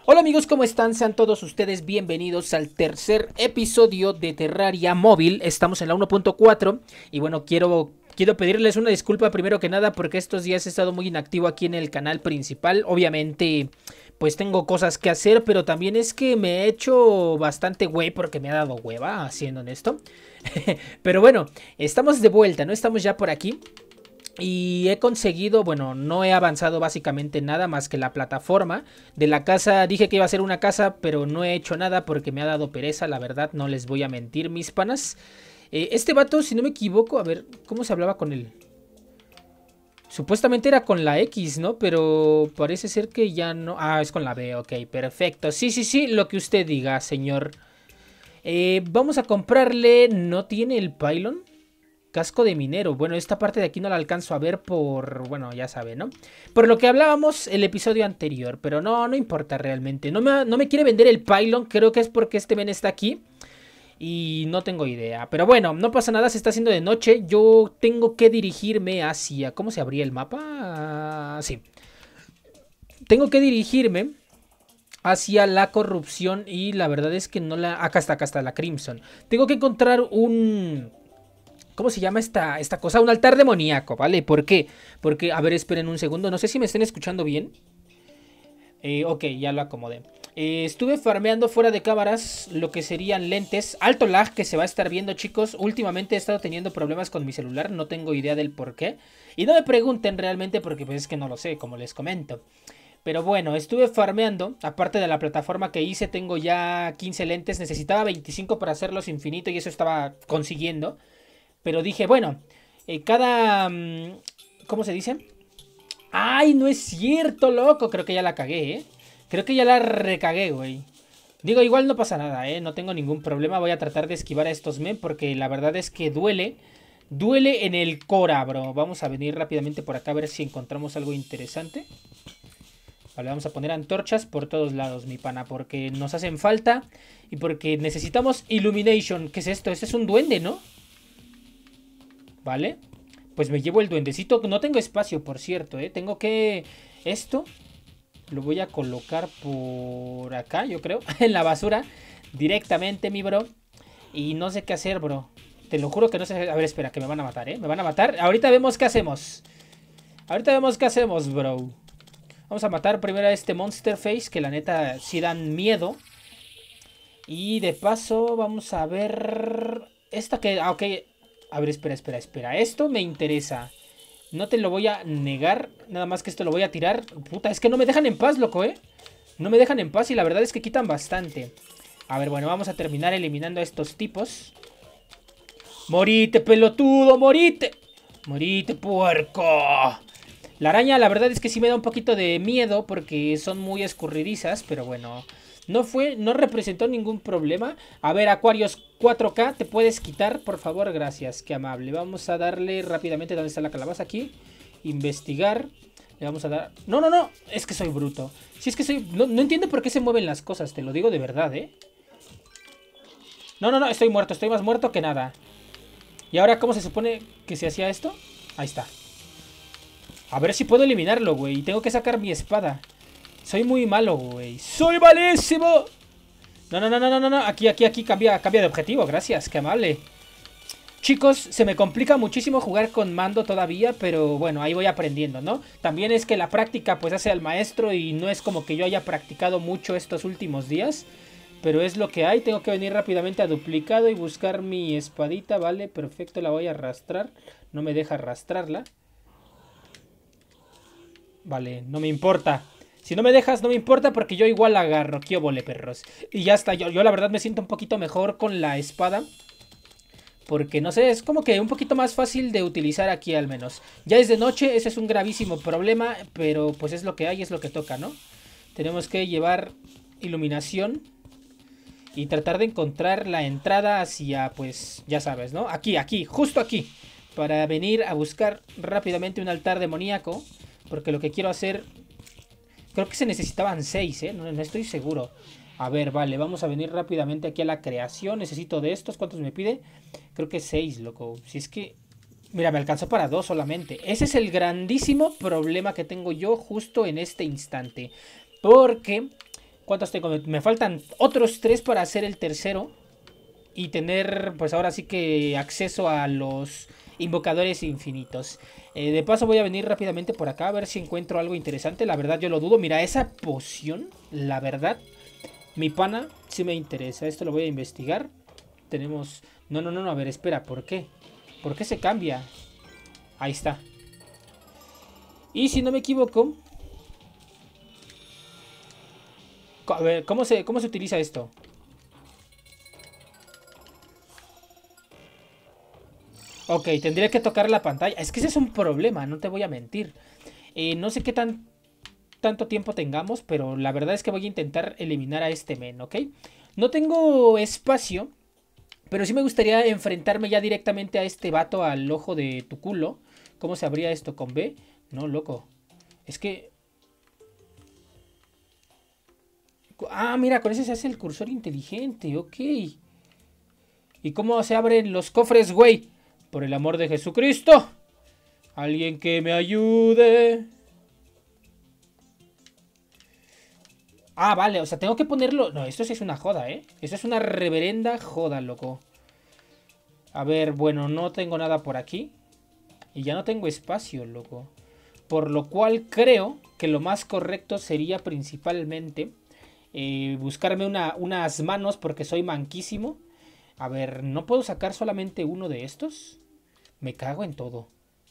Hola amigos, ¿cómo están? Sean todos ustedes bienvenidos al tercer episodio de Terraria Móvil. Estamos en la 1.4 y bueno, quiero pedirles una disculpa primero que nada porque estos días he estado muy inactivo aquí en el canal principal. Obviamente, pues tengo cosas que hacer, pero también es que me he hecho bastante güey porque me ha dado hueva, siendo honesto. Pero bueno, estamos de vuelta, ¿no? Estamos ya por aquí. Y he conseguido, bueno, no he avanzado básicamente nada más que la plataforma de la casa. Dije que iba a ser una casa, pero no he hecho nada porque me ha dado pereza, la verdad, no les voy a mentir, mis panas. Este vato, si no me equivoco, a ver, ¿cómo se hablaba con él? Supuestamente era con la X, ¿no? Pero parece ser que ya no. Ah, es con la B, ok, perfecto. Sí, sí, sí, lo que usted diga, señor. Vamos a comprarle. ¿No tiene el pylon? Casco de minero. Bueno, esta parte de aquí no la alcanzo a ver por... Bueno, ya sabe, ¿no? Por lo que hablábamos el episodio anterior. Pero no importa realmente. No me quiere vender el pylon. Creo que es porque este men está aquí. Y no tengo idea. Pero bueno, no pasa nada. Se está haciendo de noche. Yo tengo que dirigirme hacia... ¿Cómo se abría el mapa? Sí. Tengo que dirigirme hacia la corrupción. Y la verdad es que no la... acá está la Crimson. Tengo que encontrar un... ¿Cómo se llama esta cosa? Un altar demoníaco, ¿vale? ¿Por qué? Porque, a ver, esperen un segundo. No sé si me estén escuchando bien. Ok, ya lo acomodé. Estuve farmeando fuera de cámaras lo que serían lentes. Alto lag que se va a estar viendo, chicos. Últimamente he estado teniendo problemas con mi celular. No tengo idea del por qué. Y no me pregunten realmente porque pues es que no lo sé, como les comento. Pero bueno, estuve farmeando. Aparte de la plataforma que hice, tengo ya 15 lentes. Necesitaba 25 para hacerlos infinito y eso estaba consiguiendo. Pero dije, bueno, ¿cómo se dice? ¡Ay, no es cierto, loco! Creo que ya la cagué, ¿eh? Creo que ya la recagué, güey. Digo, igual no pasa nada, ¿eh? No tengo ningún problema. Voy a tratar de esquivar a estos men porque la verdad es que duele. Duele en el cora, bro. Vamos a venir rápidamente por acá a ver si encontramos algo interesante. Vale, vamos a poner antorchas por todos lados, mi pana, porque nos hacen falta y porque necesitamos illumination. ¿Qué es esto? Este es un duende, ¿no? ¿Vale? Pues me llevo el duendecito. No tengo espacio, por cierto, ¿eh? Tengo que... Esto lo voy a colocar por acá, yo creo. En la basura. Directamente, mi bro. Y no sé qué hacer, bro. Te lo juro que no sé... A ver, espera, que me van a matar, ¿eh? Me van a matar. Ahorita vemos qué hacemos. Ahorita vemos qué hacemos, bro. Vamos a matar primero a este Monster Face, que la neta sí dan miedo. Y de paso vamos a ver... Esta que... Ah, ok. A ver, espera. Esto me interesa. No te lo voy a negar. Nada más que esto lo voy a tirar. Puta, es que no me dejan en paz, loco, ¿eh? No me dejan en paz y la verdad es que quitan bastante. A ver, bueno, vamos a terminar eliminando a estos tipos. ¡Morite, pelotudo! ¡Morite! ¡Morite, puerco! La araña, la verdad es que sí me da un poquito de miedo porque son muy escurridizas, pero bueno... No representó ningún problema. A ver, Aquarius 4K, ¿te puedes quitar? Por favor, gracias, qué amable. Vamos a darle rápidamente, ¿dónde está la calabaza? Aquí. Investigar. Le vamos a dar... No, es que soy bruto. Si es que soy... No entiendo por qué se mueven las cosas, te lo digo de verdad, ¿eh? No, estoy muerto, estoy más muerto que nada. ¿Y ahora cómo se supone que se hacía esto? Ahí está. A ver si puedo eliminarlo, güey. Y tengo que sacar mi espada. Soy muy malo, güey. ¡Soy malísimo! No. Aquí, cambia de objetivo. Gracias, qué amable. Chicos, se me complica muchísimo jugar con mando todavía, pero bueno, ahí voy aprendiendo, ¿no? También es que la práctica pues hace al maestro y no es como que yo haya practicado mucho estos últimos días. Pero es lo que hay, tengo que venir rápidamente a duplicado y buscar mi espadita, ¿vale? Perfecto, la voy a arrastrar. No me deja arrastrarla. Vale, no me importa. Si no me dejas, no me importa porque yo igual la agarro. ¡Qué óvole, perros! Y ya está, yo la verdad me siento un poquito mejor con la espada. Porque no sé, es como que un poquito más fácil de utilizar aquí al menos. Ya es de noche, ese es un gravísimo problema. Pero pues es lo que hay, es lo que toca, ¿no? Tenemos que llevar iluminación. Y tratar de encontrar la entrada hacia, pues, ya sabes, ¿no? Aquí, justo aquí. Para venir a buscar rápidamente un altar demoníaco. Porque lo que quiero hacer... Creo que se necesitaban 6, ¿eh? No estoy seguro. A ver, vale, vamos a venir rápidamente aquí a la creación. Necesito de estos. ¿Cuántos me pide? Creo que 6, loco. Si es que... Mira, me alcanzó para 2 solamente. Ese es el grandísimo problema que tengo yo justo en este instante. Porque ¿Cuántos tengo? Me faltan otros 3 para hacer el tercero. Y tener, pues ahora sí que acceso a los invocadores infinitos. De paso voy a venir rápidamente por acá a ver si encuentro algo interesante. La verdad yo lo dudo. Mira, esa poción, la verdad, mi pana, sí me interesa. Esto lo voy a investigar. Tenemos... No, no, no, no, a ver, espera, ¿por qué? ¿Por qué se cambia? Ahí está. Y si no me equivoco... A ver, cómo se utiliza esto? Ok, tendría que tocar la pantalla. Es que ese es un problema, no te voy a mentir. No sé qué tanto tiempo tengamos, pero la verdad es que voy a intentar eliminar a este men, ¿ok? No tengo espacio, pero sí me gustaría enfrentarme ya directamente a este vato al ojo de tu culo. ¿Cómo se abría esto? ¿Con B? No, loco. Es que... Ah, mira, con ese se hace el cursor inteligente, ok. ¿Y cómo se abren los cofres, güey? Por el amor de Jesucristo. Alguien que me ayude. Ah, vale, o sea, tengo que ponerlo... No, esto sí es una joda, ¿eh? Esto es una reverenda joda, loco. A ver, bueno, no tengo nada por aquí. Y ya no tengo espacio, loco. Por lo cual creo que lo más correcto sería principalmente... buscarme unas manos porque soy manquísimo. A ver, ¿no puedo sacar solamente uno de estos? Me cago en todo.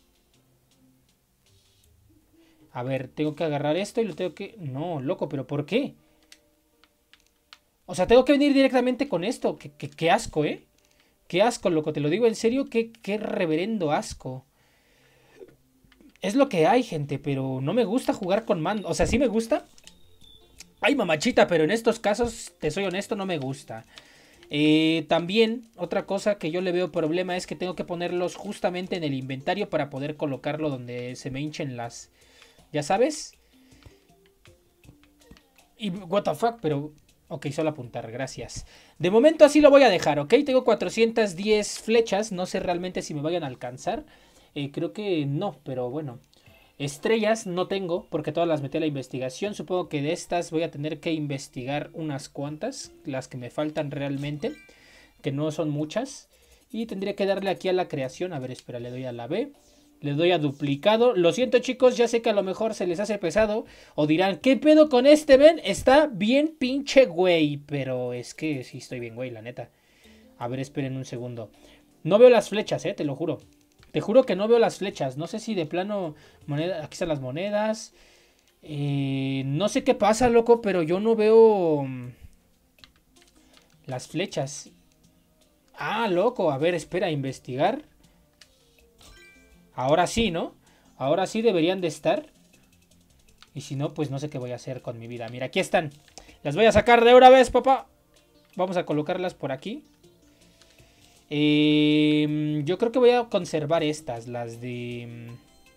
A ver, tengo que agarrar esto y lo tengo que... No, loco, pero ¿por qué? O sea, tengo que venir directamente con esto. Qué asco, ¿eh? Qué asco, loco, te lo digo en serio. Qué reverendo asco. Es lo que hay, gente, pero no me gusta jugar con mando. O sea, sí me gusta. Ay, mamachita, pero en estos casos, te soy honesto, no me gusta. También, otra cosa que yo le veo problema es que tengo que ponerlos justamente en el inventario para poder colocarlo donde se me hinchen las... ¿Ya sabes? Y what the fuck, pero... Ok, solo apuntar, gracias. De momento así lo voy a dejar, ¿ok? Tengo 410 flechas, no sé realmente si me vayan a alcanzar. Creo que no, pero bueno. Estrellas no tengo, porque todas las metí a la investigación. Supongo que de estas voy a tener que investigar unas cuantas, las que me faltan realmente, que no son muchas. Y tendría que darle aquí a la creación. A ver, espera, le doy a la B. Le doy a duplicado. Lo siento, chicos, ya sé que a lo mejor se les hace pesado. O dirán, ¿qué pedo con este Ben? Está bien pinche güey. Pero es que sí estoy bien güey, la neta. A ver, esperen un segundo. No veo las flechas, te lo juro. Te juro que no veo las flechas. No sé si de plano... Aquí están las monedas. No sé qué pasa, loco, pero yo no veo... las flechas. Ah, loco. A ver, espera, investigar. Ahora sí, ¿no? Ahora sí deberían de estar. Y si no, pues no sé qué voy a hacer con mi vida. Mira, aquí están. Las voy a sacar de una vez, papá. Vamos a colocarlas por aquí. Yo creo que voy a conservar estas. Las de...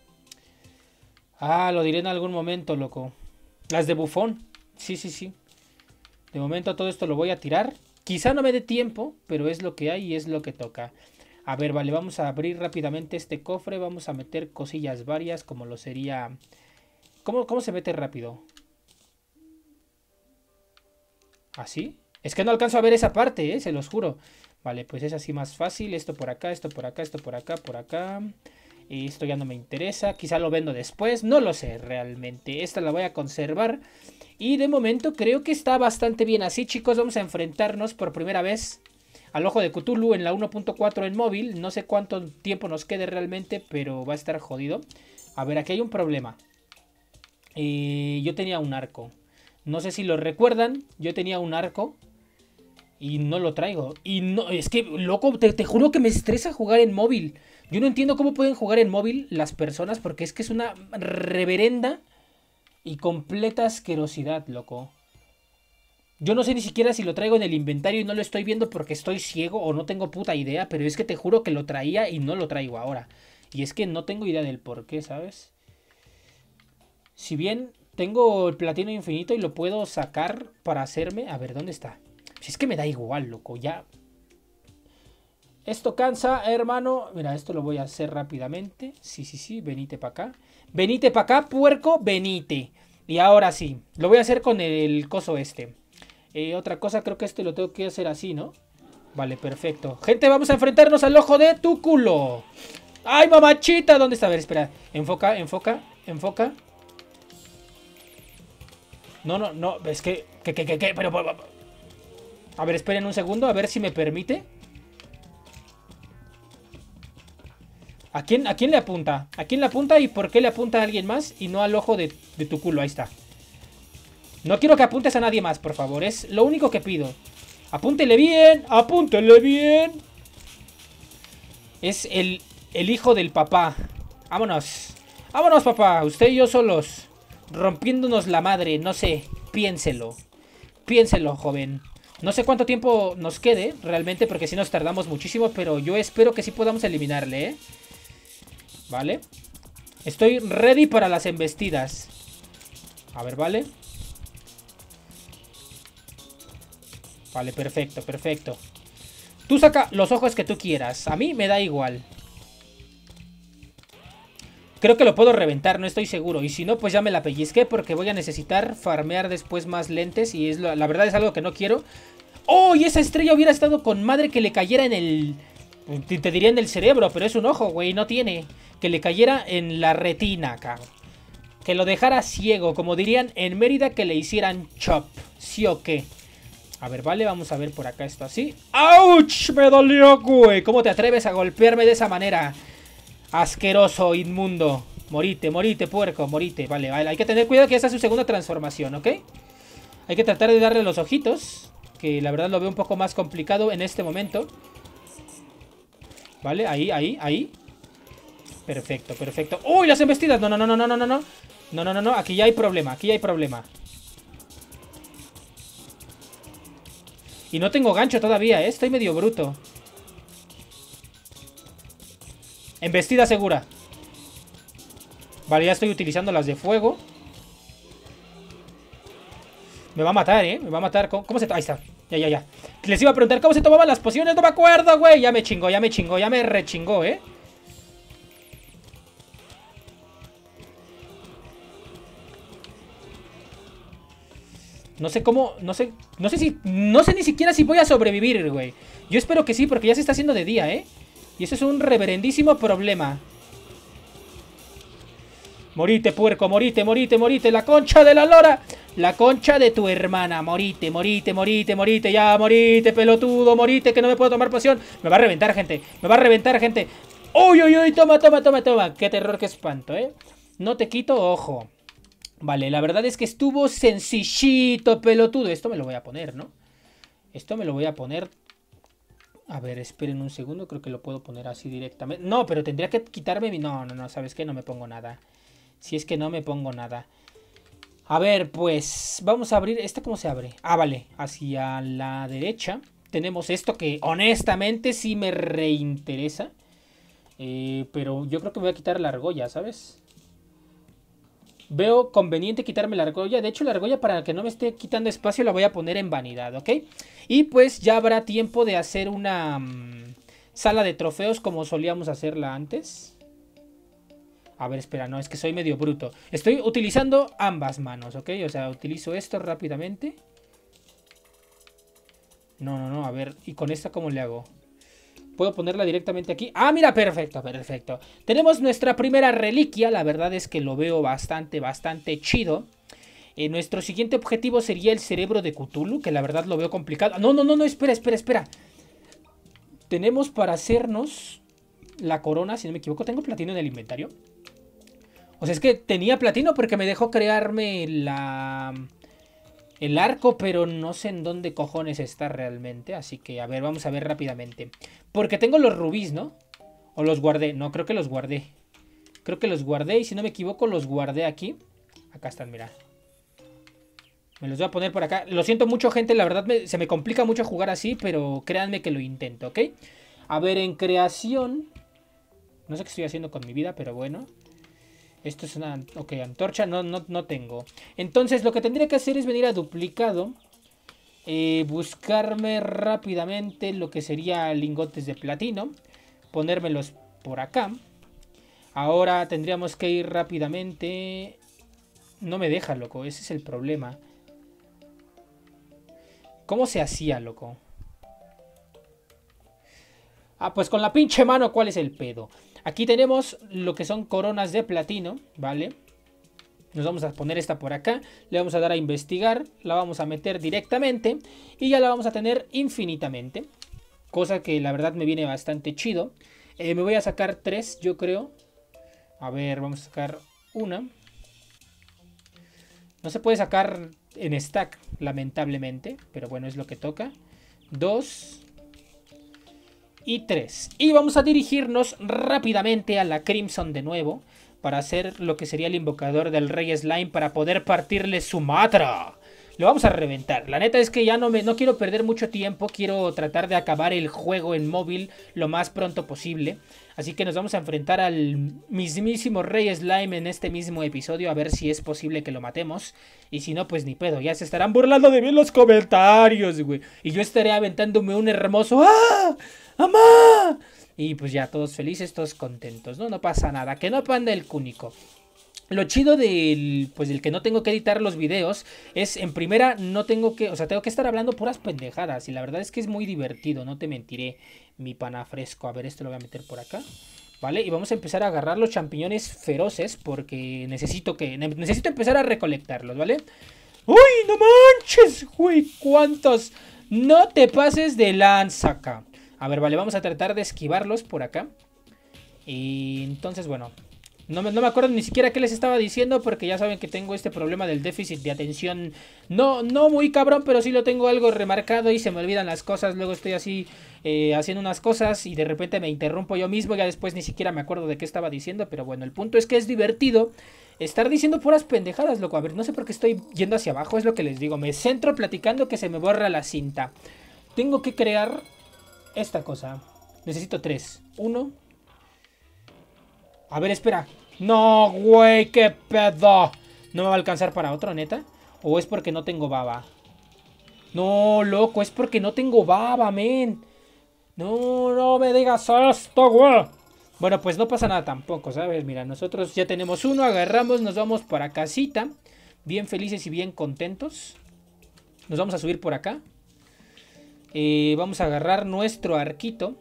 Ah, lo diré en algún momento, loco. Las de bufón. Sí, sí, sí. De momento todo esto lo voy a tirar. Quizá no me dé tiempo, pero es lo que hay y es lo que toca. A ver, vale, vamos a abrir rápidamente este cofre. Vamos a meter cosillas varias, como lo sería... ¿Cómo se mete rápido? ¿Así? Es que no alcanzo a ver esa parte, se los juro. Vale, pues es así más fácil. Esto por acá, esto por acá, esto por acá, por acá. Y esto ya no me interesa. Quizá lo vendo después. No lo sé realmente. Esta la voy a conservar. Y de momento creo que está bastante bien así, chicos. Vamos a enfrentarnos por primera vez al ojo de Cthulhu en la 1.4 en móvil. No sé cuánto tiempo nos quede realmente, pero va a estar jodido. A ver, aquí hay un problema. Yo tenía un arco. No sé si lo recuerdan. Yo tenía un arco. Y no lo traigo. Y no, es que, loco, te juro que me estresa jugar en móvil. Yo no entiendo cómo pueden jugar en móvil las personas, porque es que es una reverenda y completa asquerosidad, loco. Yo no sé ni siquiera si lo traigo en el inventario y no lo estoy viendo porque estoy ciego o no tengo puta idea, pero es que te juro que lo traía y no lo traigo ahora. Y es que no tengo idea del por qué, ¿sabes? Si bien tengo el platino infinito y lo puedo sacar para hacerme... A ver, ¿dónde está? Si es que me da igual, loco, ya. Esto cansa, hermano. Mira, esto lo voy a hacer rápidamente. Sí, sí, sí, venite para acá. Venite para acá, puerco, venite. Y ahora sí, lo voy a hacer con el coso este. Otra cosa, creo que este lo tengo que hacer así, ¿no? Vale, perfecto. Gente, vamos a enfrentarnos al ojo de tu culo. ¡Ay, mamachita! ¿Dónde está? A ver, espera. Enfoca, enfoca, enfoca. No, no, no. Es que... ¿Qué? Pero... A ver, esperen un segundo, a ver si me permite. ¿A quién le apunta? ¿A quién le apunta y por qué le apunta a alguien más y no al ojo de tu culo? Ahí está. No quiero que apuntes a nadie más, por favor. Es lo único que pido. Apúntele bien, apúntele bien. Es el hijo del papá. Vámonos. Vámonos, papá. Usted y yo solos. Rompiéndonos la madre. No sé. Piénselo. Piénselo, joven. No sé cuánto tiempo nos quede realmente, porque si nos tardamos muchísimo, pero yo espero que sí podamos eliminarle, ¿eh? Vale. Estoy ready para las embestidas. A ver, vale. Vale, perfecto, perfecto. Tú saca los ojos que tú quieras. A mí me da igual. Creo que lo puedo reventar, no estoy seguro. Y si no, pues ya me la pellizqué porque voy a necesitar farmear después más lentes. Y es la verdad es algo que no quiero. ¡Oh! Y esa estrella hubiera estado con madre que le cayera en el... Te diría en el cerebro, pero es un ojo, güey, no tiene. Que le cayera en la retina, cabrón. Que lo dejara ciego, como dirían en Mérida, que le hicieran chop. ¿Sí o qué? A ver, vale, vamos a ver por acá esto así. ¡Auch! Me dolió, güey. ¿Cómo te atreves a golpearme de esa manera? Asqueroso, inmundo. Morite, morite, puerco, morite. Vale, vale. Hay que tener cuidado que esta es su segunda transformación, ¿ok? Hay que tratar de darle los ojitos. Que la verdad lo veo un poco más complicado en este momento. Vale, ahí, ahí, ahí. Perfecto, perfecto. ¡Uy, las embestidas! No, no, no, no, no, no, no. No, no, no, no. Aquí ya hay problema, aquí ya hay problema. Y no tengo gancho todavía, ¿eh? Estoy medio bruto. Embestida segura. Vale, ya estoy utilizando las de fuego. Me va a matar, ¿eh? Me va a matar. ¿Cómo se... Ahí está. Ya, ya, ya. Les iba a preguntar cómo se tomaban las pociones. No me acuerdo, güey. Ya me chingó, ya me chingó. Ya me rechingó, ¿eh? No sé cómo... No sé si... No sé ni siquiera si voy a sobrevivir, güey. Yo espero que sí, porque ya se está haciendo de día, ¿eh? Y eso es un reverendísimo problema. Morite, puerco, morite, morite, morite. La concha de la lora. La concha de tu hermana. Morite, morite, morite, morite. Ya, morite, pelotudo, morite, que no me puedo tomar poción. Me va a reventar, gente. Me va a reventar, gente. ¡Uy, uy, uy! Toma, toma, toma, toma. Qué terror, qué espanto, ¿eh? No te quito ojo. Vale, la verdad es que estuvo sencillito, pelotudo. Esto me lo voy a poner, ¿no? Esto me lo voy a poner. A ver, esperen un segundo. Creo que lo puedo poner así directamente. No, pero tendría que quitarme mi... No, no, no, ¿sabes qué? No me pongo nada. Si es que no me pongo nada. A ver, pues vamos a abrir. ¿Esta cómo se abre? Ah, vale. Hacia la derecha tenemos esto que honestamente sí me reinteresa. Pero yo creo que me voy a quitar la argolla, ¿sabes? Veo conveniente quitarme la argolla. De hecho, la argolla, para que no me esté quitando espacio, la voy a poner en vanidad, ¿ok? Y pues ya habrá tiempo de hacer una sala de trofeos como solíamos hacerla antes. A ver, espera, no, es que soy medio bruto. Estoy utilizando ambas manos, ¿ok? O sea, utilizo esto rápidamente. No, no, no, a ver, ¿y con esta cómo le hago? ¿Puedo ponerla directamente aquí? Ah, mira, perfecto, perfecto. Tenemos nuestra primera reliquia, la verdad es que lo veo bastante, bastante chido. Nuestro siguiente objetivo sería el cerebro de Cthulhu, que la verdad lo veo complicado. No, no, no, no, espera, espera, espera. Tenemos para hacernos la corona, si no me equivoco. ¿Tengo platino en el inventario? O sea, es que tenía platino porque me dejó crearme el arco, pero no sé en dónde cojones está realmente. Así que, a ver, vamos a ver rápidamente. Porque tengo los rubíes, ¿no? O los guardé. No, creo que los guardé. Creo que los guardé y si no me equivoco los guardé aquí. Acá están, mira. Me los voy a poner por acá. Lo siento mucho, gente. La verdad se me complica mucho jugar así, pero créanme que lo intento, ¿ok? A ver, en creación... No sé qué estoy haciendo con mi vida, pero bueno... Esto es una... Ok, antorcha no tengo. Entonces lo que tendría que hacer es venir a duplicado. Buscarme rápidamente lo que sería lingotes de platino. Ponérmelos por acá. Ahora tendríamos que ir rápidamente... No me deja, loco. Ese es el problema. ¿Cómo se hacía, loco? Ah, pues con la pinche mano, ¿cuál es el pedo? Aquí tenemos lo que son coronas de platino, ¿vale? Nos vamos a poner esta por acá. Le vamos a dar a investigar. La vamos a meter directamente. Y ya la vamos a tener infinitamente. Cosa que la verdad me viene bastante chido. Me voy a sacar 3, yo creo. A ver, vamos a sacar una. No se puede sacar en stack, lamentablemente. Pero bueno, es lo que toca. 2 y 3. Y vamos a dirigirnos rápidamente a la Crimson de nuevo. Para hacer lo que sería el invocador del Rey Slime. Para poder partirle su matra. Lo vamos a reventar. La neta es que ya no quiero perder mucho tiempo. Quiero tratar de acabar el juego en móvil lo más pronto posible. Así que nos vamos a enfrentar al mismísimo Rey Slime en este mismo episodio. A ver si es posible que lo matemos. Y si no, pues ni pedo. Ya se estarán burlando de mí en los comentarios, güey. Y yo estaré aventándome un hermoso ¡ah! ¡Amá! Y pues ya, todos felices, todos contentos, ¿no? No pasa nada. Que no panda el cúnico. Lo chido del que no tengo que editar los videos es, en primera, no tengo que, o sea, tengo que estar hablando puras pendejadas. Y la verdad es que es muy divertido, no te mentiré, mi pana fresco. A ver, esto lo voy a meter por acá. ¿Vale? Y vamos a empezar a agarrar los champiñones feroces porque necesito empezar a recolectarlos, ¿vale? ¡Uy, no manches, güey! ¿Cuántos? No te pases de lanza acá. A ver, vale, vamos a tratar de esquivarlos por acá. Y entonces, bueno, no me acuerdo ni siquiera qué les estaba diciendo porque ya saben que tengo este problema del déficit de atención. No muy cabrón, pero sí lo tengo algo remarcado y se me olvidan las cosas. Luego estoy así haciendo unas cosas y de repente me interrumpo yo mismo. Ya después ni siquiera me acuerdo de qué estaba diciendo. Pero bueno, el punto es que es divertido estar diciendo puras pendejadas, loco. A ver, no sé por qué estoy yendo hacia abajo, es lo que les digo. Me centro platicando que se me borra la cinta. Tengo que crear esta cosa. Necesito 3. 1. A ver, espera. No, güey, qué pedo. ¿No me va a alcanzar para otro, neta? ¿O es porque no tengo baba? No, loco, es porque no tengo baba, men. No me digas esto, güey. Bueno, pues no pasa nada tampoco, ¿sabes? Mira, nosotros ya tenemos uno, agarramos, nos vamos para casita. Bien felices y bien contentos. Nos vamos a subir por acá. Vamos a agarrar nuestro arquito.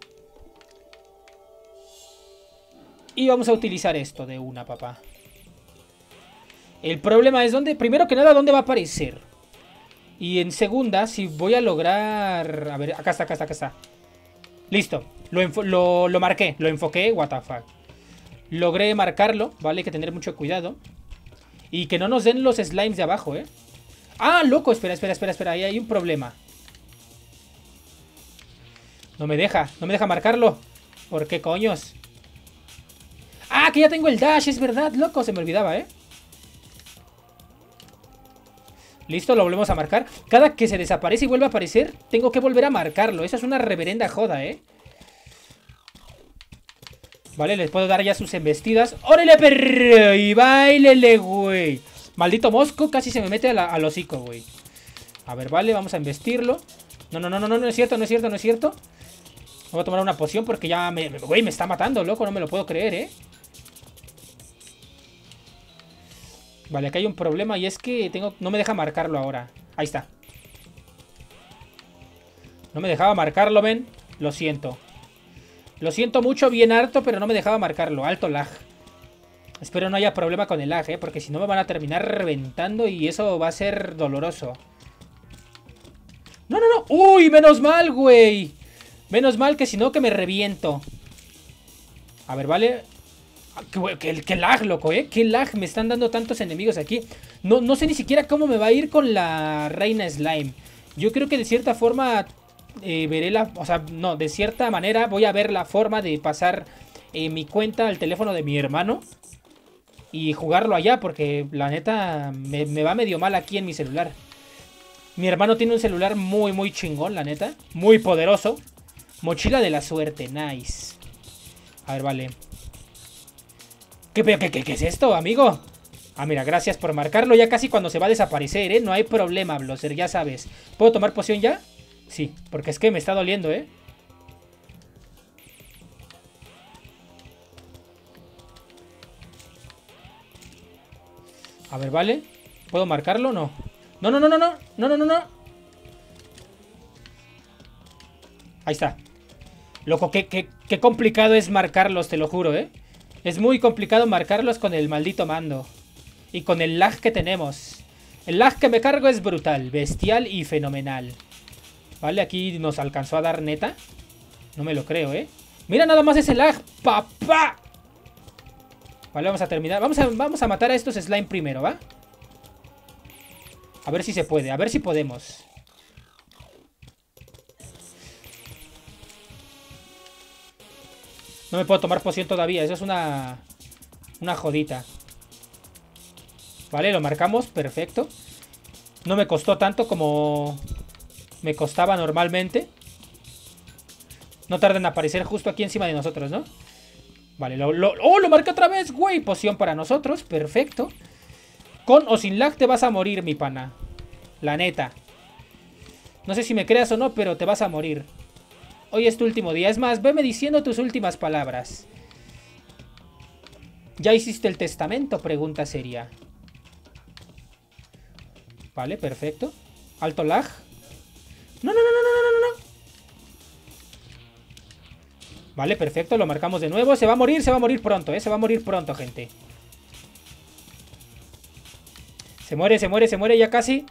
Y vamos a utilizar esto de una, papá. El problema es dónde, primero que nada, dónde va a aparecer. Y en segunda, si voy a lograr... A ver, acá está. Listo, lo marqué, lo enfoqué, what the fuck. Logré marcarlo, ¿vale? Hay que tener mucho cuidado. Y que no nos den los slimes de abajo, ¿eh? Ah, loco, espera, ahí hay un problema. No me deja marcarlo. ¿Por qué coños? Ah, que ya tengo el dash, es verdad, loco, se me olvidaba, ¿eh? Listo, lo volvemos a marcar. Cada que se desaparece y vuelve a aparecer, tengo que volver a marcarlo. Esa es una reverenda joda, ¿eh? Vale, les puedo dar ya sus embestidas. ¡Órale, perro! Y bailele, güey. Maldito mosco, casi se me mete al hocico, güey. A ver, vale, vamos a embestirlo. No es cierto. Voy a tomar una poción porque ya güey, me está matando, loco, no me lo puedo creer, ¿eh? Vale, acá hay un problema y es que no me deja marcarlo ahora. Ahí está. No me dejaba marcarlo, ven. Lo siento. Lo siento mucho, bien harto, pero no me dejaba marcarlo. Alto lag. Espero no haya problema con el lag, porque si no me van a terminar reventando y eso va a ser doloroso. No. Uy, menos mal, güey. Menos mal que si no que me reviento. A ver, vale. Qué lag, loco, qué lag, me están dando tantos enemigos aquí. No sé ni siquiera cómo me va a ir con la reina slime. Yo creo que de cierta forma veré o sea, no, de cierta manera voy a ver la forma de pasar mi cuenta al teléfono de mi hermano y jugarlo allá, porque la neta me va medio mal aquí en mi celular. Mi hermano tiene un celular muy chingón, la neta. Muy poderoso. Mochila de la suerte, nice. A ver, vale. ¿Qué es esto, amigo? Ah, mira, gracias por marcarlo. Ya casi cuando se va a desaparecer, no hay problema, Blosser, ya sabes. ¿Puedo tomar poción ya? Sí, porque es que me está doliendo, A ver, vale. ¿Puedo marcarlo? No. No, no, no, no, no. No, no, no, no. Ahí está. Loco, qué complicado es marcarlos, te lo juro, ¿eh? Es muy complicado marcarlos con el maldito mando. Y con el lag que tenemos. El lag que me cargo es brutal, bestial y fenomenal. Vale, aquí nos alcanzó a dar neta. No me lo creo, ¿eh? Mira nada más ese lag, papá. Vale, vamos a terminar. Vamos a matar a estos slime primero, ¿va? A ver si se puede, a ver si podemos. No me puedo tomar poción todavía, eso es una jodita. Vale, lo marcamos, perfecto. No me costó tanto como me costaba normalmente. No tarda en aparecer justo aquí encima de nosotros, ¿no? Vale, ¡oh, lo marca otra vez, güey! Poción para nosotros, perfecto. Con o sin lag te vas a morir, mi pana. La neta. No sé si me creas o no, pero te vas a morir. Hoy es tu último día. Es más, veme diciendo tus últimas palabras. ¿Ya hiciste el testamento? Pregunta seria. Vale, perfecto. Alto lag. No, no, no, no, no, no, no. Vale, perfecto, lo marcamos de nuevo. Se va a morir pronto, se va a morir pronto, gente. Se muere ya casi.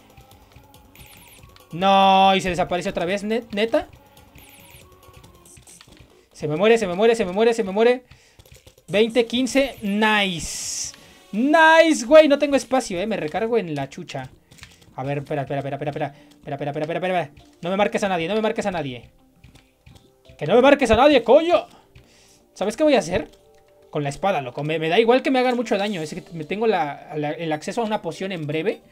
No, y se desaparece otra vez, neta. Se me muere. 20, 15, nice. Nice, güey, no tengo espacio, me recargo en la chucha. A ver, espera. No me marques a nadie, Que no me marques a nadie, coño. ¿Sabes qué voy a hacer? Con la espada, loco. Me da igual que me hagan mucho daño. Es que me tengo el acceso a una poción en breve.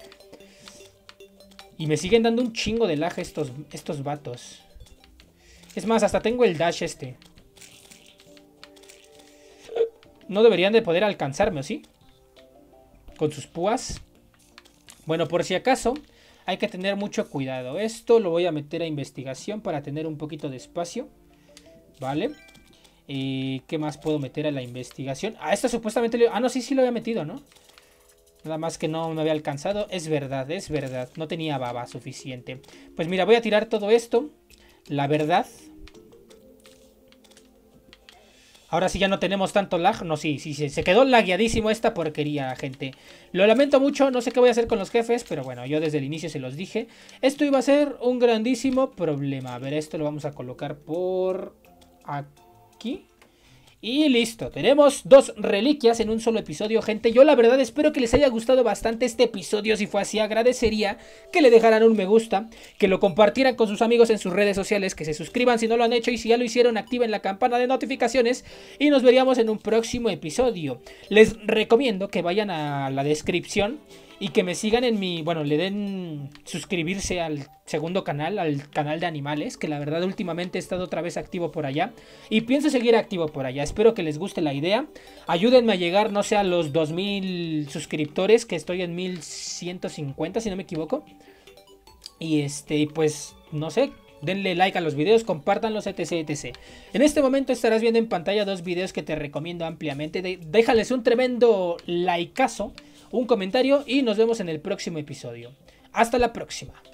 Y me siguen dando un chingo de lag estos vatos. Es más, hasta tengo el dash este. No deberían de poder alcanzarme, ¿o sí? Con sus púas. Bueno, por si acaso, hay que tener mucho cuidado. Esto lo voy a meter a investigación para tener un poquito de espacio. Vale. ¿Qué más puedo meter a la investigación? Ah, esta supuestamente... Ah, no, sí lo había metido, ¿no? Nada más que no me había alcanzado. Es verdad. No tenía baba suficiente. Pues mira, voy a tirar todo esto. La verdad. Ahora sí ya no tenemos tanto lag. No, sí, se quedó lagueadísimo esta porquería, gente. Lo lamento mucho, no sé qué voy a hacer con los jefes, pero bueno, yo desde el inicio se los dije. Esto iba a ser un grandísimo problema. A ver, esto lo vamos a colocar por aquí. Y listo, tenemos 2 reliquias en un solo episodio, gente. Yo la verdad espero que les haya gustado bastante este episodio. Si fue así, agradecería que le dejaran un me gusta, que lo compartieran con sus amigos en sus redes sociales, que se suscriban si no lo han hecho y si ya lo hicieron, activen la campana de notificaciones y nos veríamos en un próximo episodio. Les recomiendo que vayan a la descripción y que me sigan en mi... Bueno, le den suscribirse al segundo canal, al canal de animales, que la verdad últimamente he estado otra vez activo por allá. Y pienso seguir activo por allá. Espero que les guste la idea. Ayúdenme a llegar, no sé, a los 2000 suscriptores, que estoy en 1150, si no me equivoco. Y pues, no sé... Denle like a los videos, compártanlos, etc. En este momento estarás viendo en pantalla 2 videos que te recomiendo ampliamente. Déjales un tremendo likeazo, un comentario y nos vemos en el próximo episodio. Hasta la próxima.